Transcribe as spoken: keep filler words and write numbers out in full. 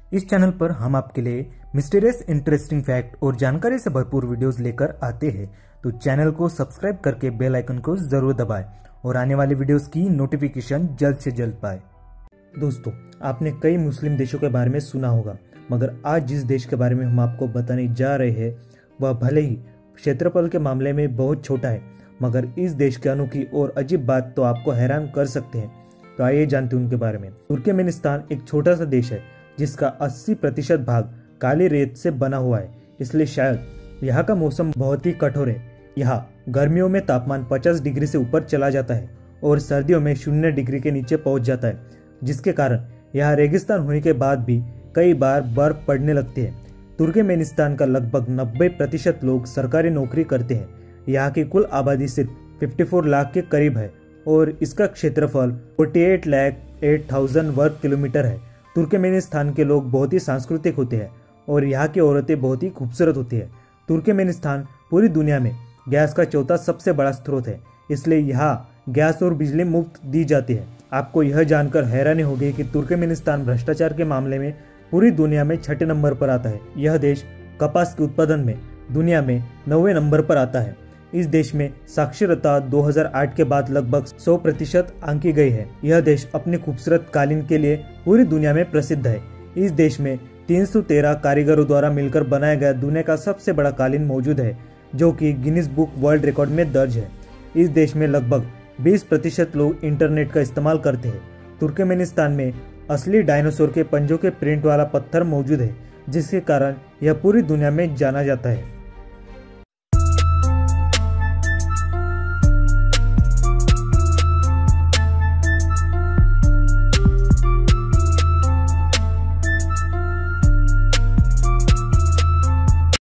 इस चैनल पर हम आपके लिए मिस्टीरियस इंटरेस्टिंग फैक्ट और जानकारी से भरपूर वीडियोस लेकर आते हैं, तो चैनल को सब्सक्राइब करके बेल आइकन को जरूर दबाएं और आने वाली वीडियोस की नोटिफिकेशन जल्द से जल्द पाए। दोस्तों, आपने कई मुस्लिम देशों के बारे में सुना होगा, मगर आज जिस देश के बारे में हम आपको बताने जा रहे हैं वह भले ही क्षेत्रफल के मामले में बहुत छोटा है, मगर इस देश की अनोखी और अजीब बात तो आपको हैरान कर सकते हैं। तो आइए जानते हैं उनके बारे में। तुर्कमेनिस्तान एक छोटा सा देश है जिसका अस्सी प्रतिशत भाग काली रेत से बना हुआ है, इसलिए शायद यहाँ का मौसम बहुत ही कठोर है। यहाँ गर्मियों में तापमान पचास डिग्री से ऊपर चला जाता है और सर्दियों में शून्य डिग्री के नीचे पहुंच जाता है, जिसके कारण यहाँ रेगिस्तान होने के बाद भी कई बार बर्फ पड़ने लगती है। तुर्कमेनिस्तान का लगभग नब्बे प्रतिशत लोग सरकारी नौकरी करते हैं। यहाँ की कुल आबादी सिर्फ चौवन लाख के करीब है और इसका क्षेत्रफल अड़तालीस लाख आठ हज़ार वर्ग किलोमीटर है। तुर्कमेनिस्तान के लोग बहुत ही सांस्कृतिक होते हैं और यहाँ की औरतें बहुत ही खूबसूरत होती है। तुर्कमेनिस्तान पूरी दुनिया में गैस का चौथा सबसे बड़ा स्रोत है, इसलिए यहाँ गैस और बिजली मुफ्त दी जाती है। आपको यह जानकर हैरानी होगी कि तुर्कमेनिस्तान भ्रष्टाचार के मामले में पूरी दुनिया में छठे नंबर पर आता है। यह देश कपास के उत्पादन में दुनिया में नौवे नंबर पर आता है। इस देश में साक्षरता दो हज़ार आठ के बाद लगभग सौ प्रतिशत आंकी गई है। यह देश अपने खूबसूरत कालीन के लिए पूरी दुनिया में प्रसिद्ध है। इस देश में तीन सौ तेरह कारीगरों द्वारा मिलकर बनाया गया दुनिया का सबसे बड़ा कालीन मौजूद है, जो कि गिनीज बुक वर्ल्ड रिकॉर्ड में दर्ज है। इस देश में लगभग बीस प्रतिशत लोग इंटरनेट का इस्तेमाल करते हैं। तुर्कमेनिस्तान में असली डायनासोर के पंजों के प्रिंट वाला पत्थर मौजूद है, जिसके कारण यह पूरी दुनिया में जाना जाता है।